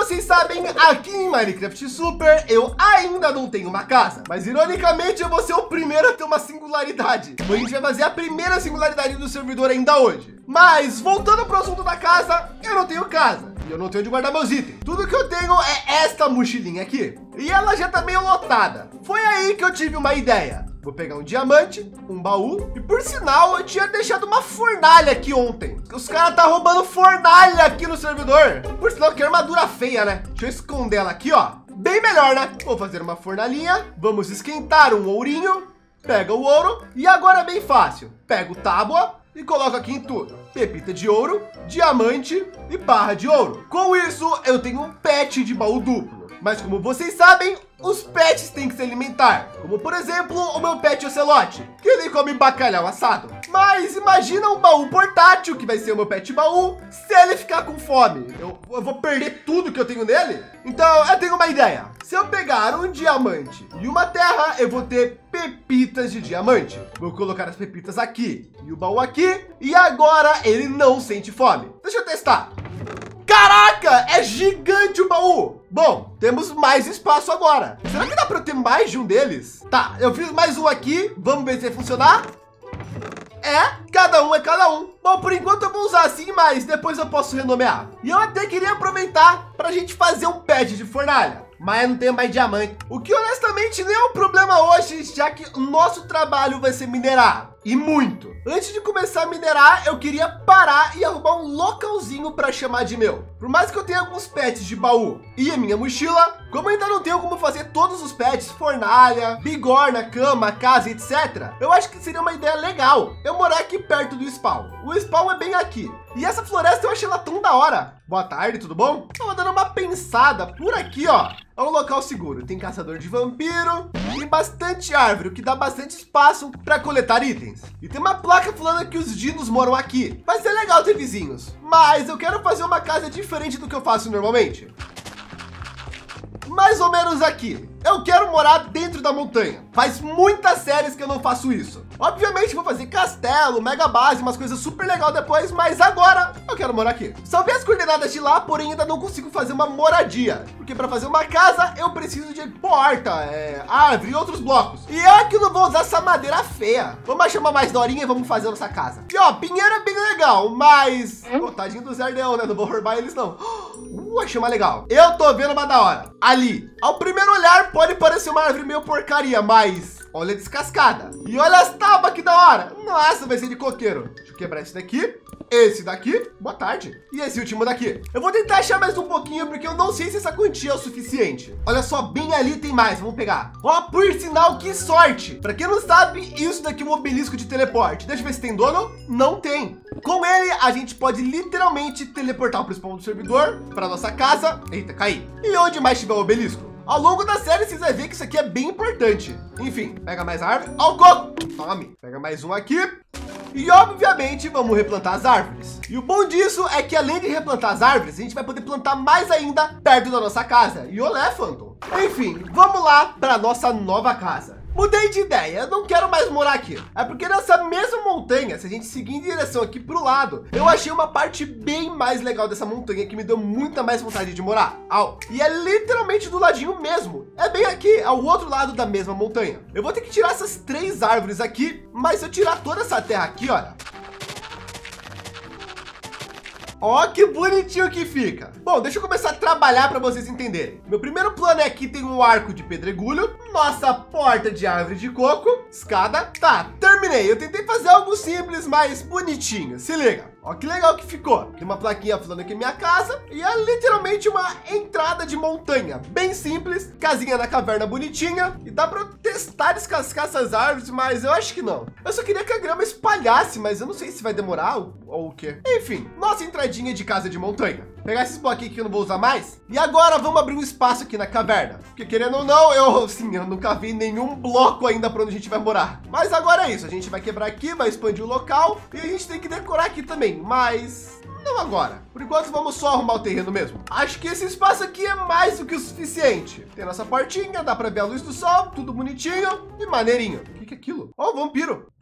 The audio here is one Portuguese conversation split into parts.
vocês sabem, aqui em Minecraft Super, eu ainda não tenho uma casa. Mas, ironicamente, eu vou ser o primeiro a ter uma singularidade. A gente vai fazer a primeira singularidade do servidor ainda hoje. Mas, voltando para o assunto da casa, eu não tenho casa. E eu não tenho onde guardar meus itens. Tudo que eu tenho é esta mochilinha aqui. E ela já tá meio lotada. Foi aí que eu tive uma ideia. Vou pegar um diamante, um baú. E por sinal, eu tinha deixado uma fornalha aqui ontem. Os caras tá roubando fornalha aqui no servidor. Por sinal, que armadura feia, né? Deixa eu esconder ela aqui, ó. Bem melhor, né? Vou fazer uma fornalhinha. Vamos esquentar um ourinho. Pega o ouro. E agora é bem fácil. Pego tábua e coloco aqui em tudo. Pepita de ouro, diamante e barra de ouro. Com isso, eu tenho um pet de baú duplo. Mas como vocês sabem, os pets têm que se alimentar. Como por exemplo, o meu pet ocelote, que ele come bacalhau assado. Mas imagina um baú portátil, que vai ser o meu pet baú, se ele ficar com fome. Eu vou perder tudo que eu tenho nele? Então eu tenho uma ideia. Se eu pegar um diamante e uma terra, eu vou ter pepitas de diamante. Vou colocar as pepitas aqui e o baú aqui. E agora ele não sente fome. Deixa eu testar. Caraca, é gigante o baú. Bom, temos mais espaço agora. Será que dá para eu ter mais de um deles? Tá, eu fiz mais um aqui. Vamos ver se vai funcionar. Cada um é cada um. Bom, por enquanto eu vou usar assim, mas depois eu posso renomear. E eu até queria aproveitar para a gente fazer um pet de fornalha. Mas eu não tenho mais diamante. O que honestamente nem é um problema hoje, já que o nosso trabalho vai ser minerar. E muito. Antes de começar a minerar, eu queria parar e arrumar um localzinho para chamar de meu. Por mais que eu tenha alguns pets de baú e a minha mochila, como eu ainda não tenho como fazer todos os pets, fornalha, bigorna, cama, casa, etc. Eu acho que seria uma ideia legal eu morar aqui perto do spawn. O spawn é bem aqui. E essa floresta eu achei ela tão da hora. Boa tarde, tudo bom? Tava dando uma pensada por aqui, ó. É um local seguro. Tem caçador de vampiro, tem bastante árvore, o que dá bastante espaço para coletar itens. E tem uma placa falando que os dinos moram aqui. Vai ser legal ter vizinhos, mas eu quero fazer uma casa diferente do que eu faço normalmente. Mais ou menos aqui. Eu quero morar dentro da montanha. Faz muitas séries que eu não faço isso. Obviamente vou fazer castelo, mega base, umas coisas super legal depois, mas agora eu quero morar aqui. Salvei as coordenadas de lá, porém ainda não consigo fazer uma moradia, porque para fazer uma casa eu preciso de porta, árvore e outros blocos. E eu aqui não vou usar essa madeira feia. Vamos achar uma mais dorinha e vamos fazer a nossa casa. E ó, pinheiro é bem legal, mas tadinho dos Ardeão, né? Não vou roubar eles não. Achei uma legal. Eu tô vendo uma da hora. Ali, ao primeiro olhar, pode parecer uma árvore meio porcaria, mas olha descascada. E olha as tábuas que da hora. Nossa, vai ser de coqueiro. Deixa eu quebrar esse daqui. Esse daqui, boa tarde. E esse último daqui. Eu vou tentar achar mais um pouquinho, porque eu não sei se essa quantia é o suficiente. Olha só, bem ali tem mais, vamos pegar. Ó, por sinal, que sorte. Para quem não sabe, isso daqui é um obelisco de teleporte. Deixa eu ver se tem dono. Não tem. Com ele, a gente pode literalmente teleportar para o spawn do servidor, para nossa casa. Eita, caí. E onde mais tiver o obelisco. Ao longo da série, vocês vão ver que isso aqui é bem importante. Enfim, pega mais árvore. Ó, o coco. Tome. Pega mais um aqui. E obviamente vamos replantar as árvores. E o bom disso é que além de replantar as árvores, a gente vai poder plantar mais ainda perto da nossa casa. E olé, Phantom. Enfim, vamos lá para nossa nova casa. Mudei de ideia, eu não quero mais morar aqui. É porque nessa mesma montanha, se a gente seguir em direção aqui para o lado, eu achei uma parte bem mais legal dessa montanha que me deu muita mais vontade de morar. E é literalmente do ladinho mesmo. É bem aqui, ao outro lado da mesma montanha. Eu vou ter que tirar essas 3 árvores aqui, mas se eu tirar toda essa terra aqui, olha. Ó, que bonitinho que fica. Bom, deixa eu começar a trabalhar para vocês entenderem. Meu primeiro plano é aqui tem um arco de pedregulho, nossa porta de árvore de coco, escada. Tá, terminei. Eu tentei fazer algo simples, mas bonitinho. Se liga. Ó, que legal que ficou. Tem uma plaquinha falando aqui minha casa e é literalmente uma entrada de montanha. Bem simples, casinha na caverna bonitinha. E dá para eu testar descascar essas árvores, mas eu acho que não. Eu só queria que a grama espalhasse, mas eu não sei se vai demorar ou o quê. Enfim, nossa entradinha de casa de montanha. Pegar esses bloquinhos que eu não vou usar mais. E agora vamos abrir um espaço aqui na caverna. Porque querendo ou não, eu nunca vi nenhum bloco ainda para onde a gente vai morar. Mas agora é isso. A gente vai quebrar aqui, vai expandir o local. E a gente tem que decorar aqui também. Mas não agora. Por enquanto vamos só arrumar o terreno mesmo. Acho que esse espaço aqui é mais do que o suficiente. Tem nossa portinha, dá para ver a luz do sol, tudo bonitinho e maneirinho. O que é aquilo? Ó, o vampiro.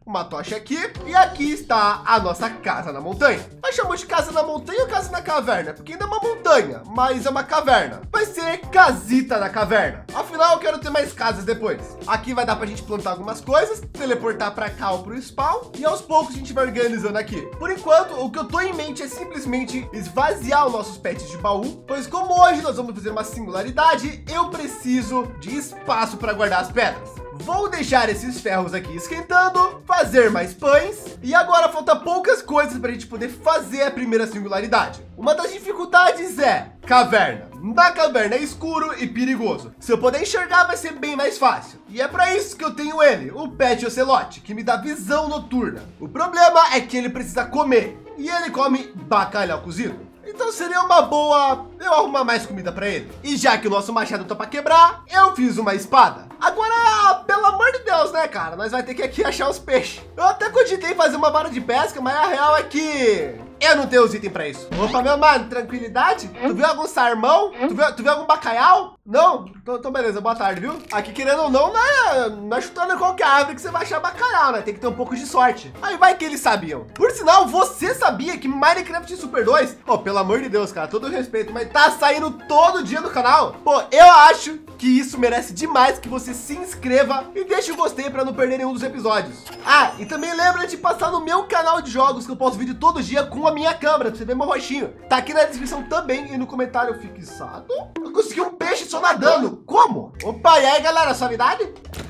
uma tocha aqui. E aqui está a nossa casa na montanha. Nós chamamos de casa na montanha ou casa na caverna? Porque ainda é uma montanha, mas é uma caverna. Vai ser casita na caverna. Afinal, eu quero ter mais casas depois. Aqui vai dar pra gente plantar algumas coisas, teleportar para cá ou pro spawn. E aos poucos a gente vai organizando aqui. Por enquanto, o que eu tô em mente é simplesmente esvaziar os nossos pets de baú. Pois como hoje nós vamos fazer uma singularidade, eu preciso de espaço para guardar as pedras. Vou deixar esses ferros aqui esquentando, fazer mais pães. E agora falta poucas coisas para a gente poder fazer a primeira singularidade. Uma das dificuldades é caverna. Na caverna é escuro e perigoso. Se eu puder enxergar, vai ser bem mais fácil. E é para isso que eu tenho ele, o Pet Ocelote, que me dá visão noturna. O problema é que ele precisa comer. E ele come bacalhau cozido. Então seria uma boa eu arrumar mais comida para ele. E já que o nosso machado tá para quebrar, eu fiz uma espada. Agora, pelo amor de Deus, né, cara? Nós vai ter que aqui achar os peixes. Eu até cogitei fazer uma vara de pesca, mas a real é que eu não tenho os itens para isso. Opa, meu mano, tranquilidade? Tu viu algum sarmão? Tu viu algum bacalhau? Não? Então beleza, boa tarde, viu? Aqui, querendo ou não, não é chutando qualquer árvore que você vai achar bacalhau, né? Tem que ter um pouco de sorte. Aí vai que eles sabiam. Por sinal, você sabia que Minecraft Super 2, oh, pelo amor de Deus, cara, todo respeito, mas tá saindo todo dia no canal? Pô, eu acho que isso merece demais que você se inscreva e deixe o gostei para não perder nenhum dos episódios. Ah, e também lembra de passar no meu canal de jogos, que eu posto vídeo todo dia com a minha câmera, pra você ver meu rostinho. Tá aqui na descrição também e no comentário fixado. Eu consegui um peixe só nadando. Como? Opa, e aí, galera, suavidade?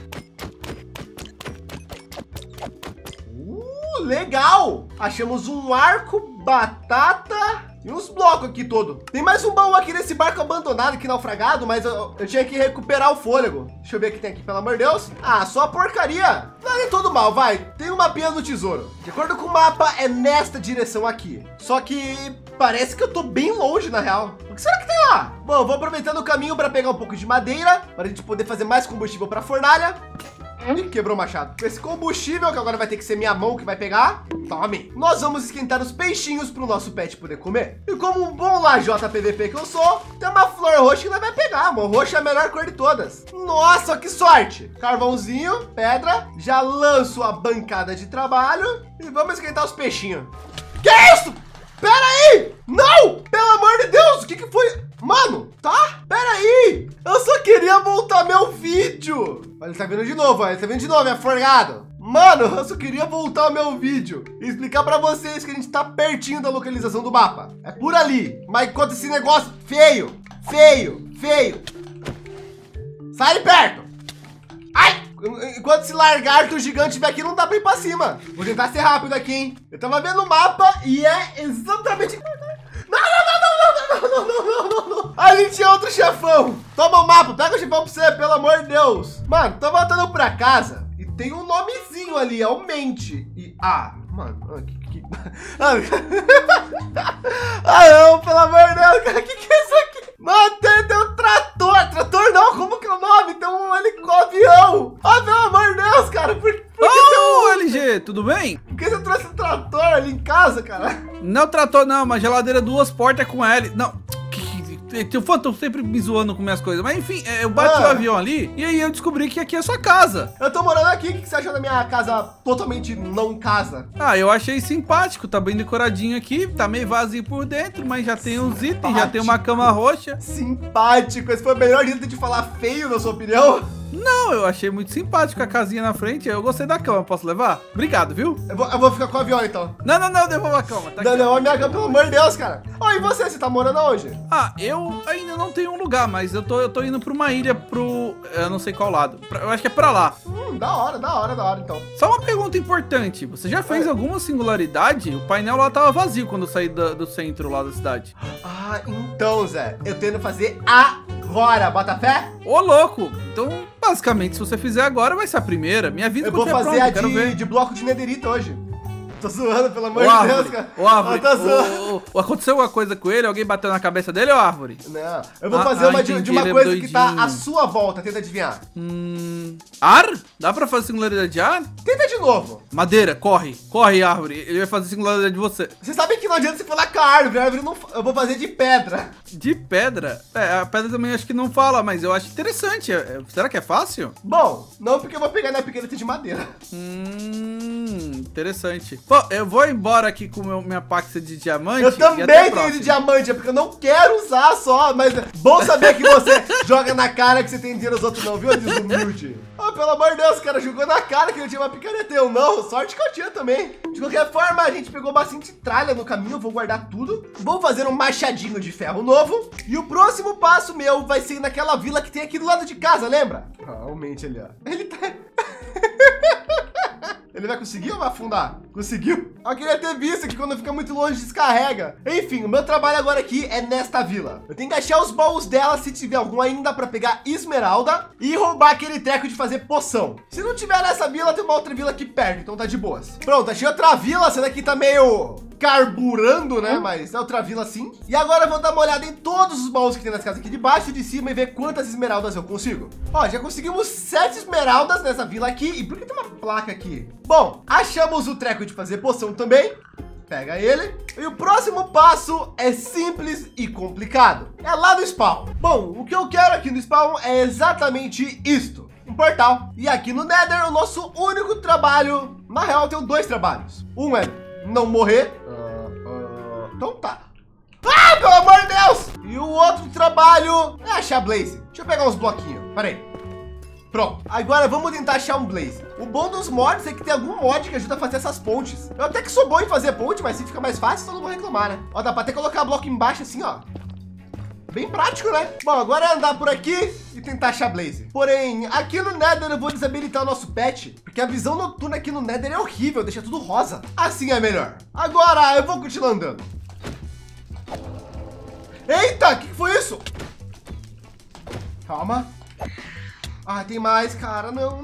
Legal! Achamos um arco, batata e uns blocos aqui todo. Tem mais um baú aqui nesse barco abandonado aqui naufragado, mas eu tinha que recuperar o fôlego. Deixa eu ver o que tem aqui, pelo amor de Deus. Ah, só porcaria. Não é todo mal, vai. Tem uma pena do tesouro. De acordo com o mapa, é nesta direção aqui. Só que parece que eu tô bem longe, na real. O que será que tem lá? Bom, eu vou aproveitando o caminho para pegar um pouco de madeira, para a gente poder fazer mais combustível para a fornalha. Ih, quebrou o machado. Esse combustível, que agora vai ter que ser minha mão que vai pegar. Tome. Nós vamos esquentar os peixinhos para o nosso pet poder comer. E como um bom lajota PVP que eu sou, tem uma flor roxa que nós vai pegar. Uma roxa é a melhor cor de todas. Nossa, que sorte. Carvãozinho, pedra. Já lanço a bancada de trabalho. E vamos esquentar os peixinhos. Que isso? Pera aí! Não! Pelo amor de Deus! O que foi? Mano, tá? Pera aí! Eu só queria voltar meu vídeo. Olha, ele tá vindo de novo, olha. Ele tá vindo de novo, é forgado. Mano, eu só queria voltar o meu vídeo e explicar pra vocês que a gente tá pertinho da localização do mapa. É por ali. Mas enquanto esse negócio feio, sai de perto. Ai! Enquanto esse lagarto gigante estiver aqui, não dá pra ir pra cima. Vou tentar ser rápido aqui, hein? Eu tava vendo o mapa e é exatamente... Não. Ali tinha outro chefão. Toma o mapa, pega o chefão pra você, pelo amor de Deus. Mano, tô voltando pra casa e tem um nomezinho ali, aumente. E, mano, não, pelo amor de Deus, cara, que é isso aqui? Mano, tem um trator não, como que é o nome? Tem um avião. Pelo amor de Deus, cara, por que LG, tudo bem? Por que você trouxe um trator ali em casa, cara? Não é trator não, uma geladeira 2 portas com L. Não, o Phantom sempre me zoando com minhas coisas. Mas enfim, eu bati o avião ali e aí eu descobri que aqui é sua casa. Eu tô morando aqui, o que você achou da minha casa totalmente não casa? Ah, eu achei simpático, tá bem decoradinho aqui, tá meio vazio por dentro, mas já tem uns itens, já tem uma cama roxa. Simpático, esse foi o melhor jeito de falar feio, na sua opinião? Não, eu achei muito simpático a casinha na frente, eu gostei da cama, posso levar? Obrigado, viu? Eu vou ficar com o avião, então. Não, devolva a cama. Tá não, a minha cama, pelo amor de Deus, cara. E você tá morando onde? Ah, eu ainda não tenho um lugar, mas eu tô indo pra uma ilha eu não sei qual lado. Eu acho que é pra lá. Da hora, então. Só uma pergunta importante, você já fez alguma singularidade? O painel lá tava vazio quando eu saí do centro lá da cidade. Então, Zé, eu tento fazer agora, bota fé? Ô, louco, então basicamente se você fizer agora vai ser a primeira. Minha vida eu vou fazer a de bloco de nederita hoje. Tô zoando, pelo amor de Deus, cara. Ô, Árvore, aconteceu alguma coisa com ele? Alguém bateu na cabeça dele, ô, Árvore? Não, eu vou fazer uma de uma coisa que tá à sua volta. Tenta adivinhar. Ar? Dá pra fazer singularidade de ar? Tenta de novo. Madeira, corre, Árvore. Ele vai fazer singularidade de você. Você sabe que não adianta você falar com a árvore não... Eu vou fazer de pedra. De pedra? A pedra também acho que não fala, mas eu acho interessante. Será que é fácil? Bom, não porque eu vou pegar na picareta de madeira. Interessante. Pô, eu vou embora aqui com minha paxa de diamante. Eu também tenho de diamante, é porque eu não quero usar só, mas bom saber que você joga na cara que você tem dinheiro, os outros não, viu, desumilde? Oh, pelo amor de Deus, o cara jogou na cara que eu tinha uma picareta, eu não, sorte que eu tinha também. De qualquer forma, a gente pegou bastante tralha no caminho, eu vou guardar tudo. Vou fazer um machadinho de ferro novo. E o próximo passo meu vai ser ir naquela vila que tem aqui do lado de casa, lembra? Realmente ali, ó. Ele tá... Ele vai conseguir ou vai afundar? Conseguiu? Eu queria ter visto que quando fica muito longe descarrega. Enfim, o meu trabalho agora aqui é nesta vila. Eu tenho que achar os baús dela, se tiver algum ainda, para pegar esmeralda e roubar aquele treco de fazer poção. Se não tiver nessa vila, tem uma outra vila aqui perto, então tá de boas. Pronto, achei outra vila. Essa daqui tá meio carburando, né? Mas é outra vila sim. E agora eu vou dar uma olhada em todos os baús que tem nas casas aqui de baixo e de cima e ver quantas esmeraldas eu consigo. Ó, já conseguimos 7 esmeraldas nessa vila aqui. E por que tem uma placa aqui? Bom, achamos o treco de fazer poção também. Pega ele. E o próximo passo é simples e complicado. É lá no spawn. Bom, o que eu quero aqui no spawn é exatamente isto. Um portal. E aqui no Nether, o nosso único trabalho... Na real, eu tenho 2 trabalhos. Um é não morrer. Então tá. Ah, pelo amor de Deus! E o outro trabalho é achar Blaze. Deixa eu pegar uns bloquinhos. Pera aí. Pronto. Agora vamos tentar achar um Blaze. O bom dos mods é que tem algum mod que ajuda a fazer essas pontes. Eu até que sou bom em fazer ponte, mas se fica mais fácil, então não vou reclamar, né? Ó, dá pra até colocar bloco embaixo assim, ó. Bem prático, né? Bom, agora é andar por aqui e tentar achar Blaze. Porém, aqui no Nether eu vou desabilitar o nosso pet, porque a visão noturna aqui no Nether é horrível, deixa tudo rosa. Assim é melhor. Agora eu vou continuar andando. Eita, o que foi isso? Calma. Ah, tem mais, cara. Não.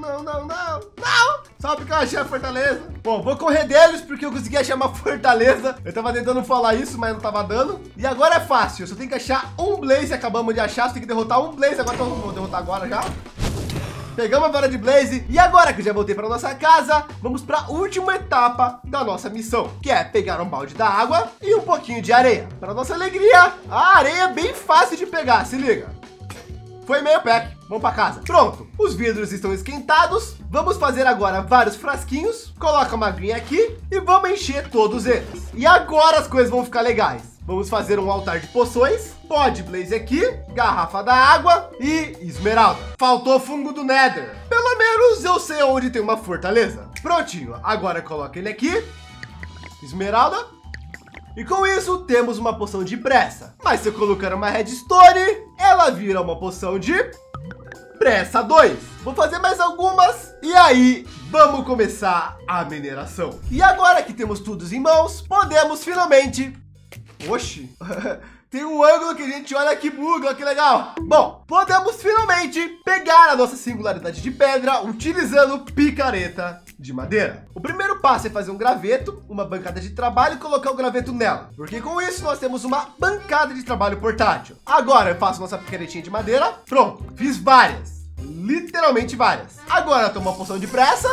Só porque eu achei a fortaleza. Bom, vou correr deles porque eu consegui achar uma fortaleza. Eu tava tentando falar isso, mas não tava dando. E agora é fácil. Eu só tenho que achar um Blaze. Acabamos de achar. Você tem que derrotar um Blaze. Agora então, vou derrotar agora já. Pegamos a vara de Blaze. E agora que eu já voltei para nossa casa, vamos para a última etapa da nossa missão, que é pegar um balde da água e um pouquinho de areia. Para nossa alegria, a areia é bem fácil de pegar. Se liga. Foi meio pack. Vamos para casa. Pronto. Os vidros estão esquentados. Vamos fazer agora vários frasquinhos. Coloca uma aguinha aqui e vamos encher todos eles. E agora as coisas vão ficar legais. Vamos fazer um altar de poções. Pó de Blaze aqui. Garrafa da água e esmeralda. Faltou fungo do Nether. Pelo menos eu sei onde tem uma fortaleza. Prontinho. Agora coloca ele aqui. Esmeralda. E com isso temos uma poção de pressa. Mas se eu colocar uma redstone, ela vira uma poção de pressa 2. Vou fazer mais algumas e aí vamos começar a mineração. E agora que temos tudo em mãos, podemos finalmente... Oxi, tem um ângulo que a gente olha que buga, olha que legal. Bom, podemos finalmente pegar a nossa singularidade de pedra utilizando picareta de madeira. O primeiro passo é fazer um graveto, uma bancada de trabalho e colocar o graveto nela. Porque com isso nós temos uma bancada de trabalho portátil. Agora eu faço nossa picaretinha de madeira. Pronto, fiz várias. Literalmente várias. Agora eu tomo uma poção de pressa.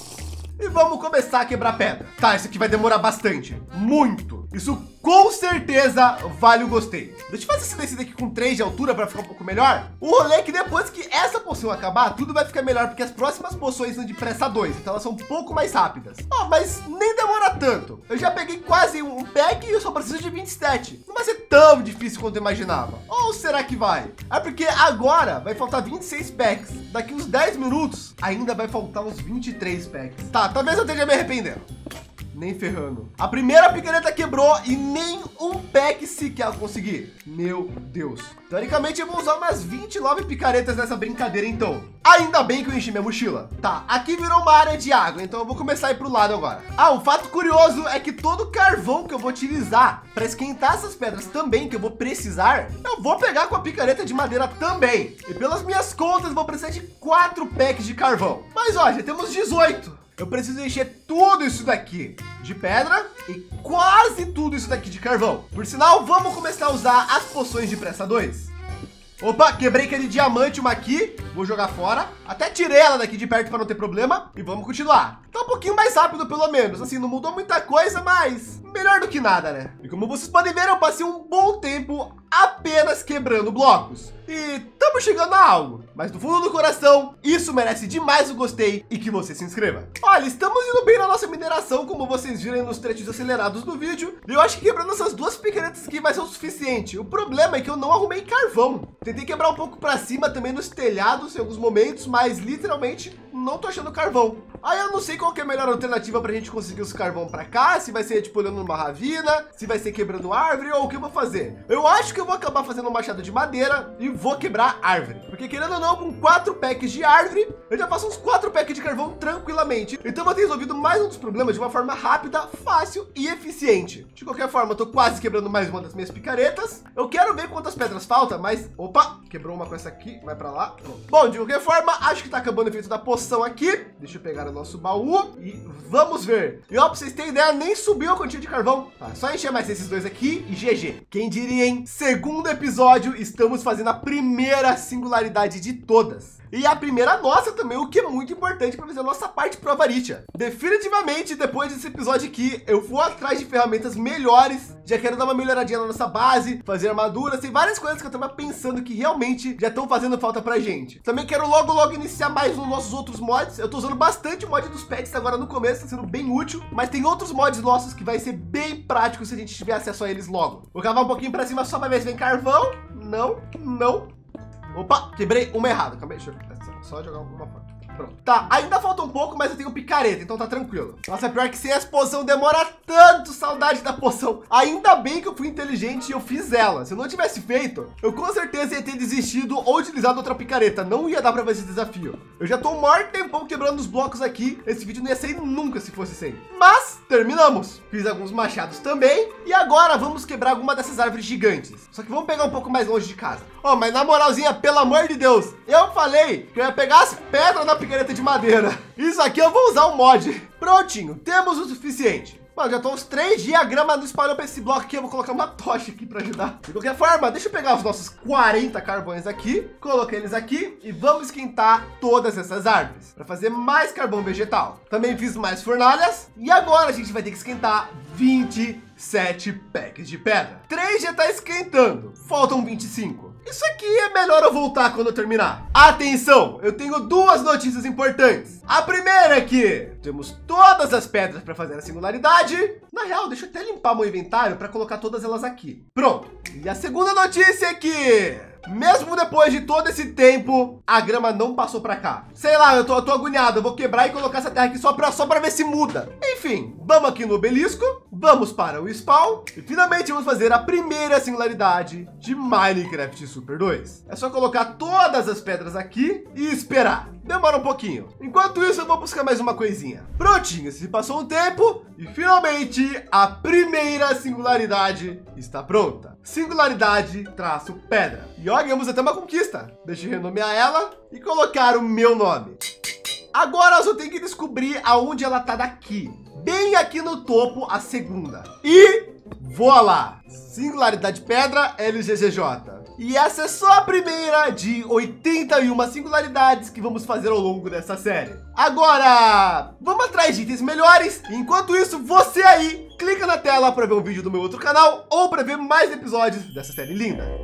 E vamos começar a quebrar pedra. Tá, isso aqui vai demorar bastante. Muito. Isso com certeza vale o gostei. Deixa eu fazer esse descido aqui com 3 de altura para ficar um pouco melhor. O rolê é que depois que essa poção acabar, tudo vai ficar melhor, porque as próximas poções são de pressa 2. Então elas são um pouco mais rápidas. Oh, mas nem demora tanto. Eu já peguei quase um pack e eu só preciso de 27. Não vai ser tão difícil quanto eu imaginava. Ou será que vai? É porque agora vai faltar 26 packs. Daqui uns 10 minutos ainda vai faltar uns 23 packs. Tá, talvez eu esteja me arrependendo. Nem ferrando. A primeira picareta quebrou e nem um pack sequer eu consegui. Meu Deus. Teoricamente eu vou usar umas 29 picaretas nessa brincadeira então. Ainda bem que eu enchi minha mochila. Tá, aqui virou uma área de água, então eu vou começar a ir pro lado agora. Ah, um fato curioso é que todo carvão que eu vou utilizar para esquentar essas pedras também, que eu vou precisar, eu vou pegar com a picareta de madeira também. E pelas minhas contas, vou precisar de 4 packs de carvão. Mas ó, já temos 18. Eu preciso encher tudo isso daqui de pedra e quase tudo isso daqui de carvão. Por sinal, vamos começar a usar as poções de pressa 2. Opa, quebrei aquele diamante uma aqui. Vou jogar fora. Até tirei ela daqui de perto para não ter problema. E vamos continuar. Tá um pouquinho mais rápido pelo menos. Assim, não mudou muita coisa, mas melhor do que nada, né? E como vocês podem ver, eu passei um bom tempo apenas quebrando blocos. E estamos chegando a algo, mas do fundo do coração, isso merece demais o gostei e que você se inscreva. Olha, estamos indo bem na nossa mineração, como vocês viram nos trechos acelerados do vídeo. Eu acho que quebrando essas duas picaretas aqui vai ser o suficiente. O problema é que eu não arrumei carvão. Tentei quebrar um pouco para cima também nos telhados em alguns momentos, mas literalmente não tô achando carvão. Aí eu não sei qual que é a melhor alternativa pra gente conseguir os carvão pra cá, se vai ser tipo olhando numa ravina, se vai ser quebrando árvore ou o que eu vou fazer. Eu acho que eu vou acabar fazendo um machado de madeira e vou quebrar árvore. Porque querendo ou não, com 4 packs de árvore, eu já faço uns 4 packs de carvão tranquilamente. Então eu vou ter resolvido mais um dos problemas de uma forma rápida, fácil e eficiente. De qualquer forma, eu tô quase quebrando mais uma das minhas picaretas. Eu quero ver quantas pedras faltam, mas... Opa, quebrou uma com essa aqui, vai pra lá. Bom, de qualquer forma, acho que tá acabando o efeito da poção aqui. Deixa eu pegar o nosso baú e vamos ver. E ó, pra vocês terem ideia, nem subiu a quantia de carvão. Tá, só encher mais esses dois aqui e GG. Quem diria, hein? Segundo episódio, estamos fazendo a primeira singularidade de todas. E a primeira nossa também, o que é muito importante para fazer a nossa parte pro Avaritia. Definitivamente, depois desse episódio aqui, eu vou atrás de ferramentas melhores. Já quero dar uma melhoradinha na nossa base, fazer armaduras, tem várias coisas que eu tava pensando que realmente já estão fazendo falta pra gente. Também quero logo iniciar mais nos nossos outros mods. Eu tô usando bastante o mod dos pets agora no começo, tá sendo bem útil. Mas tem outros mods nossos que vai ser bem prático se a gente tiver acesso a eles logo. Vou cavar um pouquinho pra cima só pra ver se vem carvão. Não. Opa, quebrei uma errada. Calma aí, deixa eu só jogar uma fora. Pronto. Tá, ainda falta um pouco, mas eu tenho picareta, então tá tranquilo. Nossa, pior que sem as poção demora tanto, saudade da poção. Ainda bem que eu fui inteligente e eu fiz ela. Se eu não tivesse feito, eu com certeza ia ter desistido ou utilizado outra picareta. Não ia dar pra fazer esse desafio. Eu já tô um maior tempão quebrando os blocos aqui. Esse vídeo não ia sair nunca se fosse sem. Mas terminamos. Fiz alguns machados também. E agora vamos quebrar alguma dessas árvores gigantes. Só que vamos pegar um pouco mais longe de casa. Ó, mas na moralzinha, pelo amor de Deus, eu falei que eu ia pegar as pedras da picareta de madeira. Isso aqui eu vou usar o mod. Prontinho, temos o suficiente. Mano, já tô uns 3 dias, a grama não espalhou para esse bloco aqui. Eu vou colocar uma tocha aqui para ajudar. De qualquer forma, deixa eu pegar os nossos 40 carvões aqui, coloquei eles aqui e vamos esquentar todas essas árvores para fazer mais carvão vegetal. Também fiz mais fornalhas e agora a gente vai ter que esquentar 27 packs de pedra. 3 já tá esquentando, faltam 25. Isso aqui é melhor eu voltar quando eu terminar. Atenção, eu tenho 2 notícias importantes. A primeira é que temos todas as pedras para fazer a singularidade. Na real, deixa eu até limpar meu inventário para colocar todas elas aqui. Pronto. E a segunda notícia é que, mesmo depois de todo esse tempo, a grama não passou para cá. Sei lá, eu tô agoniado. Eu vou quebrar e colocar essa terra aqui só para ver se muda. Enfim, vamos aqui no obelisco, vamos para o spawn e finalmente vamos fazer a primeira singularidade de Minecraft Super 2. É só colocar todas as pedras aqui e esperar. Demora um pouquinho. Enquanto isso, eu vou buscar mais uma coisinha. Prontinho, se passou um tempo e finalmente a primeira singularidade está pronta. Singularidade traço pedra. E ó, ganhamos até uma conquista. Deixa eu renomear ela e colocar o meu nome. Agora eu só tenho que descobrir aonde ela tá daqui. Bem aqui no topo, a segunda. E voa lá. Singularidade pedra LGGJ. E essa é só a primeira de 81 singularidades que vamos fazer ao longo dessa série. Agora, vamos atrás de itens melhores. Enquanto isso, você aí, clica na tela para ver um vídeo do meu outro canal ou para ver mais episódios dessa série linda.